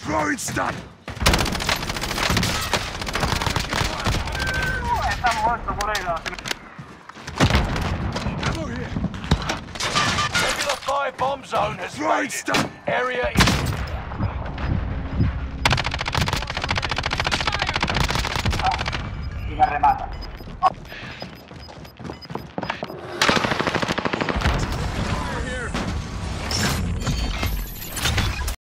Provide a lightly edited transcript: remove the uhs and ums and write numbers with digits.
Throwing stun! Está muerto, colega. Ammo here! Regular 5 bomb zone has Throwing faded. stun! Area is... Y me remata.